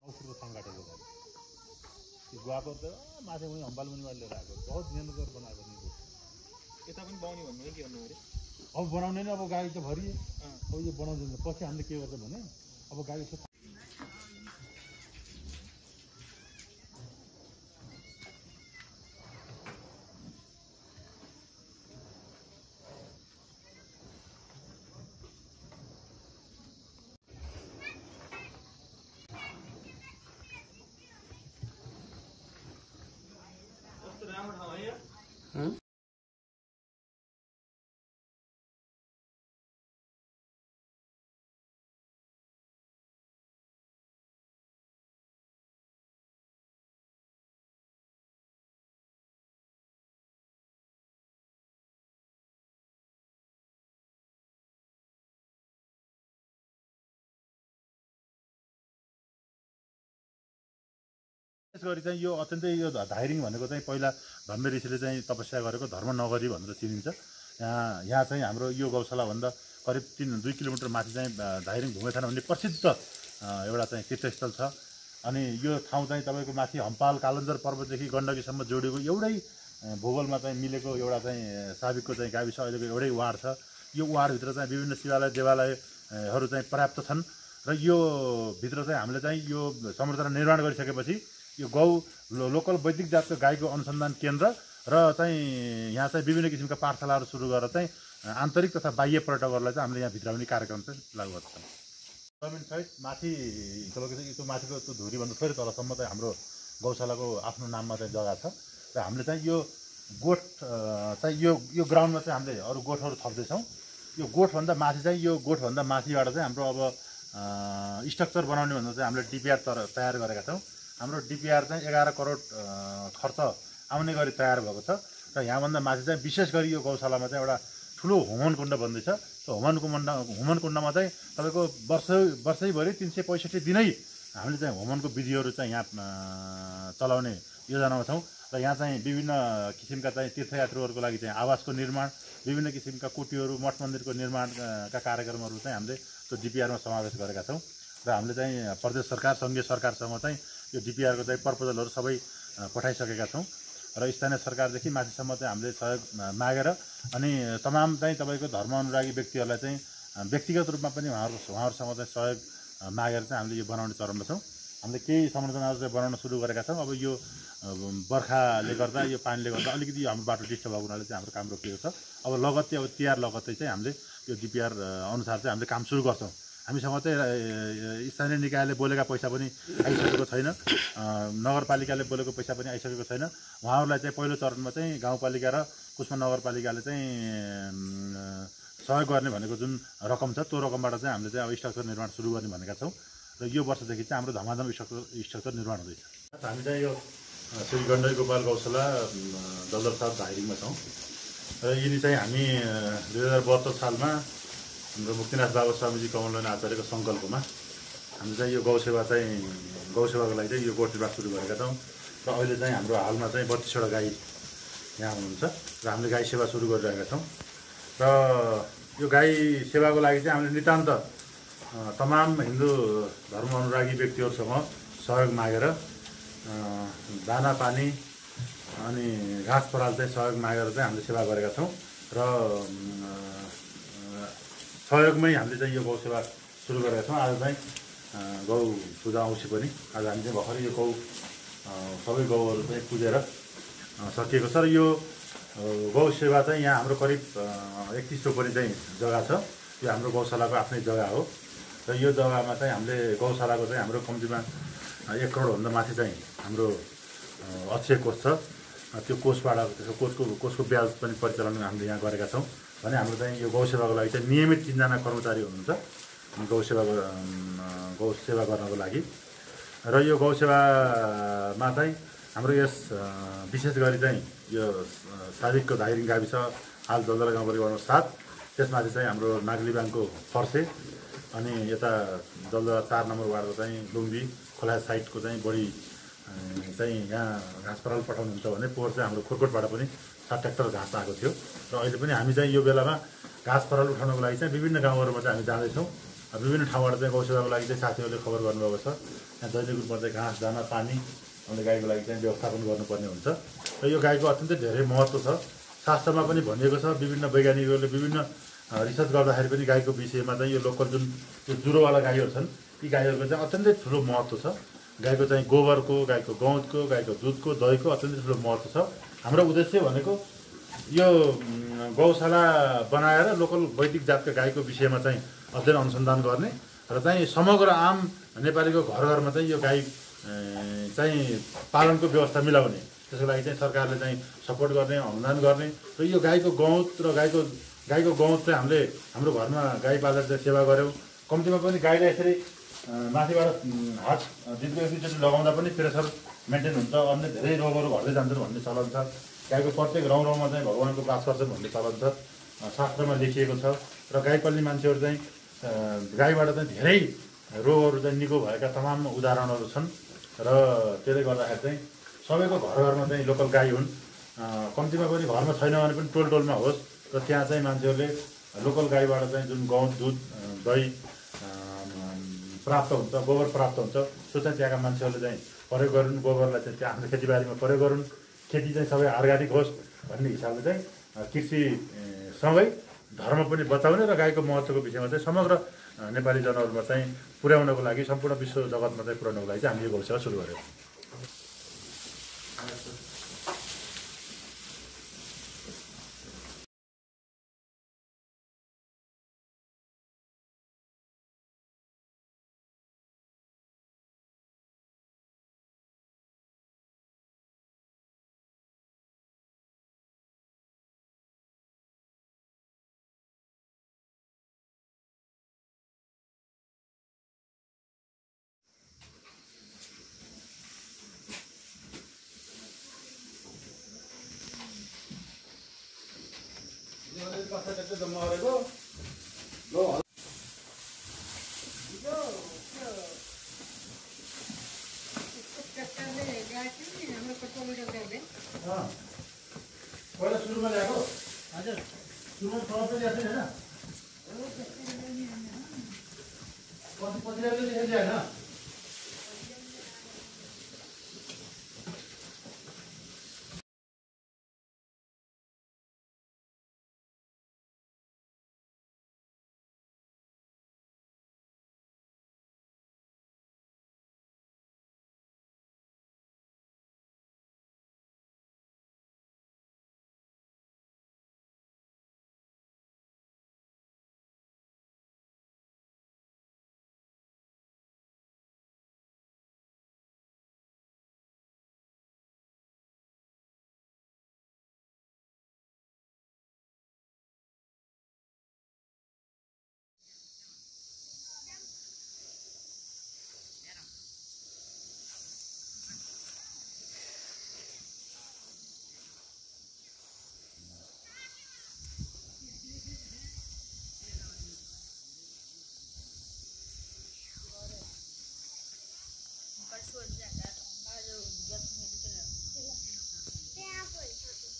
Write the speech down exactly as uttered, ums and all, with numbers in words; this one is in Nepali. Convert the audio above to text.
औषधको थाङ काटेको छ त्यो गुवाको त माथि उनी हम्बाल मुनिबाट लिएर आएको बहुत मेहनत गरेर बनाएको नि यता पनि बाउनी भन्नु के भन्नु अरे अब बनाउने नै अब गाई त भरिए अब यो बनाउँदैन पछि हामीले के गर्छ भने अब गाई गरी चाहिँ यो अत्यन्तै यो धाइरिङ भनेको चाहिँ पहिला धम्मे ऋषिले चाहिँ तपस्या गरेको धर्म नगरी भनेर चिनिन्छ। यहाँ यहाँ चाहिँ हाम्रो यो गौशालाभन्दा करिब तिन दुई किलोमिटर माथि चाहिँ धाइरिङ ढुङ्गेथान भन्ने प्रसिद्ध एउटा चाहिँ तीर्थस्थल छ। अनि यो ठाउँ चाहिँ तपाईँको माथि हम्पाल कालन्जर पर्वतदेखि गण्डकीसम्म जोडिएको एउटै भूगोलमा चाहिँ मिलेको एउटा चाहिँ साबिकको चाहिँ गाविस अहिलेको एउटै वाड छ। यो वाडभित्र चाहिँ विभिन्न शिवालय देवालयहरू चाहिँ पर्याप्त छन् र यो भित्र चाहिँ हामीले चाहिँ यो संरचना निर्माण गरिसकेपछि यो गौ लोकल वैदिक जातको गाईको अनुसन्धान केन्द्र र चाहिँ यहाँ चाहिँ विभिन्न किसिमका पाठशालाहरू सुरु गरेर चाहिँ आन्तरिक तथा बाह्य पर्यटकहरूलाई चाहिँ हामीले यहाँ भित्राउने कार्यक्रम चाहिँ लागू गर्छौँ। जमिनसहित माथि तपाईँको यो माथिको त्यो धुरीभन्दा फेरि तलसम्म चाहिँ हाम्रो गौशालाको आफ्नो नाममा चाहिँ जग्गा छ र हामीले चाहिँ यो गोठ चाहिँ यो यो ग्राउन्डमा चाहिँ हामीले अरू गोठहरू थप्दैछौँ। यो गोठभन्दा माथि चाहिँ यो गोठभन्दा माथिबाट चाहिँ हाम्रो अब स्ट्रक्चर बनाउने भन्दा चाहिँ हामीले डिपिआर तयार गरेका छौँ। हाम्रो डिपिआर चाहिँ एघार करोड खर्च आउने गरी तयार भएको छ र यहाँभन्दा माथि चाहिँ विशेष गरी यो गौशालामा चाहिँ एउटा ठुलो होमन कुण्ड बन्दैछ। त्यो होमन कुण्ड होमन कुण्डमा चाहिँ तपाईँको वर्ष वर्षैभरि तिन सय पैँसठी दिनै हामीले चाहिँ होमनको विधिहरू चाहिँ यहाँ चलाउने योजनामा छौँ र यहाँ चाहिँ विभिन्न किसिमका चाहिँ तीर्थयात्रुहरूको लागि चाहिँ आवासको निर्माण, विभिन्न किसिमका कुटीहरू, मठ मन्दिरको निर्माणका कार्यक्रमहरू चाहिँ हामीले त्यो डिपिआरमा समावेश गरेका छौँ र हामीले चाहिँ प्रदेश सरकार, सङ्घीय सरकारसँग चाहिँ यो डिपिआरको चाहिँ प्रपोजलहरू सबै पठाइसकेका छौँ र स्थानीय सरकारदेखि माथिसम्म चाहिँ हामीले सहयोग मागेर अनि तमाम चाहिँ तपाईँको धर्म अनुरागी व्यक्तिहरूलाई चाहिँ व्यक्तिगत रूपमा पनि उहाँहरू उहाँहरूसँग चाहिँ सहयोग मागेर चाहिँ हामीले यो बनाउने चरणमा छौँ। हामीले केही संरचनाहरू चाहिँ बनाउन सुरु गरेका छौँ। अब यो बर्खाले गर्दा यो पानीले गर्दा अलिकति हाम्रो बाटो डिस्टर्ब भएको हुनाले चाहिँ हाम्रो काम रोकिएको छ। अब लगत्तै अब तिहार लगत्तै चाहिँ हामीले यो डिपिआर अनुसार चाहिँ हामीले काम सुरु गर्छौँ। हामीसँग चाहिँ स्थानीय निकायले बोलेका पैसा पनि आइसकेको छैन, नगरपालिकाले बोलेको पैसा पनि आइसकेको छैन। उहाँहरूलाई चाहिँ पहिलो चरणमा चाहिँ गाउँपालिका र कुष्मा नगरपालिकाले चाहिँ सहयोग गर्ने भनेको जुन रकम छ त्यो रकमबाट चाहिँ हामीले चाहिँ अब स्ट्रक्चर निर्माण सुरु गर्ने भनेका छौँ र यो वर्षदेखि चाहिँ हाम्रो धमाधम स्ट्रक्चर स्ट्रक्चर निर्माण हुँदैछ। हामी चाहिँ यो श्री गण्डकी गोपाल गौशाला दलदर साथ धाइरिङमा छौँ र यिनी चाहिँ हामी दुई हजार बहत्तर सालमा हाम्रो मुक्तिनाथ बाबा स्वामीजी कमलनारायण आचार्यको सङ्कल्पमा हामीले चाहिँ यो गौसेवा चाहिँ गौसेवाको लागि चाहिँ यो गोठ निर्माण सुरु गरेका छौँ र अहिले चाहिँ हाम्रो हालमा चाहिँ बत्तिसवटा गाई यहाँ हुनुहुन्छ र हामीले गाई सेवा सुरु गरिरहेका छौँ र यो गाई सेवाको लागि चाहिँ हामीले नितान्त तमाम हिन्दू धर्म अनुरागी व्यक्तिहरूसँग सहयोग मागेर दाना पानी अनि घाँस पराल चाहिँ सहयोग मागेर चाहिँ हामीले सेवा गरेका छौँ र सहयोगमै हामीले चाहिँ यो गौ सेवा सुरु गरेका छौँ। आज चाहिँ गौ पूजा औँसी पनि आज हामी चाहिँ भर्खरै यो गौ सबै गौहरू चाहिँ पुजेर सकिएको छ र यो गौ सेवा चाहिँ यहाँ हाम्रो करिब एकतिस रोपनी चाहिँ जग्गा छ। यो हाम्रो गौशालाको आफ्नै जग्गा हो र यो जग्गामा चाहिँ हामीले गौशालाको चाहिँ हाम्रो कम्तीमा एक करोडभन्दा माथि चाहिँ हाम्रो अक्षय कोष छ। त्यो कोषबाट त्यसको कोषको कोषको ब्याज पनि परिचालन हामीले यहाँ गरेका छौँ भने हाम्रो चाहिँ यो गौसेवाको लागि चाहिँ नियमित तिनजना कर्मचारी हुनुहुन्छ गौसेवा गौसेवा गर्नको लागि र यो गौसेवामा चाहिँ हाम्रो यस विशेष गरी चाहिँ यो साबिकको धाइरिङ गाविस हाल दलदला गाउँपालिका सात त्यसमाथि चाहिँ हाम्रो नागलीबाङको फर्से अनि यता दलदला चार नम्बर वार्डको चाहिँ लुम्बी खोला साइडको चाहिँ बढी चाहिँ यहाँ घाँस पराल पठाउनुहुन्छ भने पोहोर चाहिँ हाम्रो खुर्कोटबाट पनि सात ट्र्याक्टर घाँस आएको थियो र अहिले पनि हामी चाहिँ यो बेलामा घाँस पराल उठाउनको लागि चाहिँ विभिन्न गाउँहरूमा चाहिँ हामी जाँदैछौँ विभिन्न ठाउँबाट चाहिँ गौसेवाको लागि चाहिँ साथीहरूले खबर गर्नुभएको छ। यहाँ दैनिक रूपमा चाहिँ घाँस दाना पानी अनि गाईको लागि चाहिँ व्यवस्थापन गर्नुपर्ने हुन्छ र यो गाईको अत्यन्तै धेरै महत्त्व छ। शास्त्रमा पनि भनिएको छ, विभिन्न वैज्ञानिकहरूले विभिन्न रिसर्च गर्दाखेरि पनि गाईको विषयमा चाहिँ यो लोकल जुन यो जुरोवाला गाईहरू छन् यी गाईहरूको चाहिँ अत्यन्तै ठुलो महत्त्व छ। गाईको चाहिँ गोबरको, गाईको गउँतको, गाईको दुधको, दहीको अत्यन्तै ठुलो महत्त्व छ। हाम्रो उद्देश्य भनेको यो गौशाला बनाएर लोकल वैदिक जातका गाईको विषयमा चाहिँ अध्ययन अनुसन्धान गर्ने र चाहिँ समग्र आम नेपालीको घर घरमा चाहिँ यो गाई चाहिँ पालनको व्यवस्था मिलाउने, त्यसको लागि चाहिँ सरकारले चाहिँ सपोर्ट गर्ने, अनुदान गर्ने र यो गाईको गउँत र गाईको गाईको गउँत चाहिँ हामीले हाम्रो घरमा गाई पालेर चाहिँ सेवा गऱ्यौँ। कम्तीमा पनि गाईलाई यसरी माथिबाट हात दिनको एकचोटि लगाउँदा पनि प्रेसर मेन्टेन हुन्छ, अन्य धेरै रोगहरू घट्दै जान्छन् भन्ने चलन छ। गाईको प्रत्येक रौँ रौँमा चाहिँ भगवान्को बास गर्छन् भन्ने चलन छ, शास्त्रमा लेखिएको छ। र गाई पाल्ने मान्छेहरू चाहिँ गाईबाट चाहिँ धेरै रोगहरू चाहिँ निको भएका तमाम उदाहरणहरू छन् र त्यसले गर्दाखेरि चाहिँ सबैको घर घरमा चाहिँ लोकल गाई हुन्। कम्तीमा पनि घरमा छैन भने पनि टोल टोलमा होस् र त्यहाँ चाहिँ मान्छेहरूले लोकल गाईबाट चाहिँ जुन गहुँ दुध दही प्राप्त हुन्छ, गोबर प्राप्त हुन्छ, त्यो चाहिँ त्यहाँका मान्छेहरूले चाहिँ प्रयोग गरून्। गोबरलाई चाहिँ त्यहाँ आफ्नो खेतीबारीमा प्रयोग गरून्। खेती चाहिँ सबै अर्ग्यानिक होस् भन्ने हिसाबले चाहिँ कृषिसँगै धर्म पनि बचाउने र गाईको महत्त्वको विषयमा चाहिँ समग्र नेपाली जनहरूमा चाहिँ पुर्याउनको लागि, सम्पूर्ण विश्व जगतमा चाहिँ पुर्याउनको लागि चाहिँ हामीले यो गौसेवा सुरु गऱ्यौँ। जम्मा गरेको पहिला सुरुमा ल्याएको हजुर, सुरुमा प्रब्लम ल्याएको छैन कति पछि ल्याएको होइन। That's what that, that, that, that, that, that, that, that,